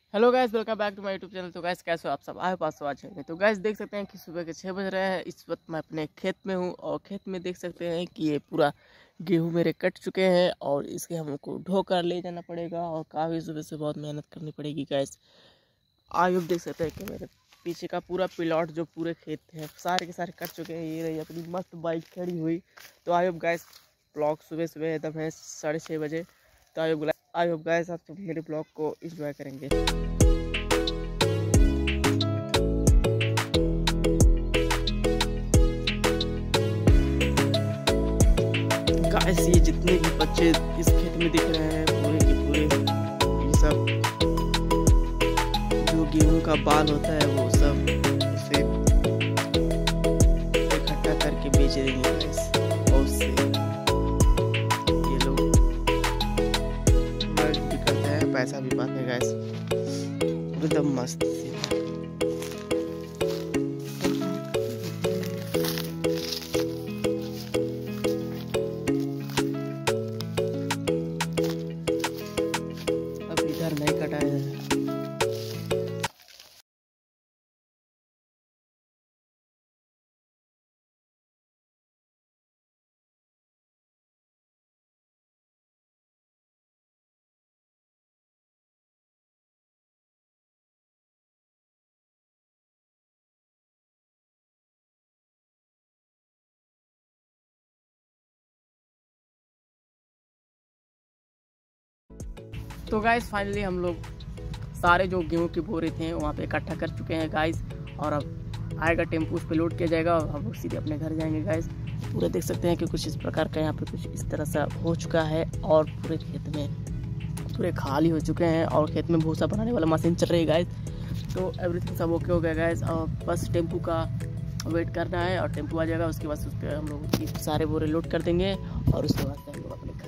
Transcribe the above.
Hello guys, welcome back to my YouTube channel. तो guys कैसे हो आप सब? आए पास आज है। तो गाइस देख सकते हैं कि सुबह के 6 बज रहे हैं। इस वक्त मैं अपने खेत में हूँ और खेत में देख सकते हैं कि ये पूरा गेहूं मेरे कट चुके हैं और इसके हमको ढो कर ले जाना पड़ेगा और काफ़ी सुबह से बहुत मेहनत करनी पड़ेगी गाइस। आयुब देख सकते हैं कि मेरे पीछे का पूरा प्लॉट जो पूरे खेत हैं सारे के सारे कट चुके हैं। ये रही अपनी मस्त बाइक खड़ी हुई। तो आयुब गाइस ब्लॉग सुबह सुबह एकदम है 6:30 बजे। तो आयुब गाइस आप सब मेरे ब्लॉग को एंजॉय करेंगे। गाइस ये जितने भी बच्चे इस खेत में दिख रहे हैं पूरे के पूरे ये सब जो गेहूं का बाल होता है वो सब उसे इकट्ठा करके बेच देंगे गाइस। और उससे ये लोग मर्ज भी करते हैं, पैसा भी पाते हैं गाइस। एकदम मस्त से। नहीं कटाया है। तो गाइस फाइनली हम लोग सारे जो गेहूं के बोरे थे वहाँ पे इकट्ठा कर चुके हैं गाइस। और अब आएगा टेम्पो, उस पर लोड किया जाएगा और हम लोग सीधे अपने घर जाएंगे गाइस। पूरे देख सकते हैं कि कुछ इस प्रकार का यहाँ पे कुछ इस तरह से हो चुका है और पूरे खेत में पूरे खाली हो चुके हैं और खेत में भूसा बनाने वाला मशीन चल रही है गाइस। तो एवरीथिंग सब ओके हो गया गाइस और बस टेम्पो का वेट करना है और टेम्पो आ जाएगा। उसके बाद उस पर हम लोग सारे बोरे लोड कर देंगे और उसके बाद हम लोग अपने